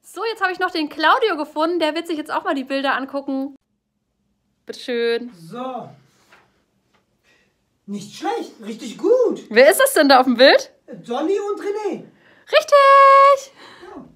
So, jetzt habe ich noch den Claudio gefunden. Der wird sich jetzt auch mal die Bilder angucken. Bitteschön. So. Nicht schlecht, richtig gut. Wer ist das denn da auf dem Bild? Johnny und René. Richtig! Ja.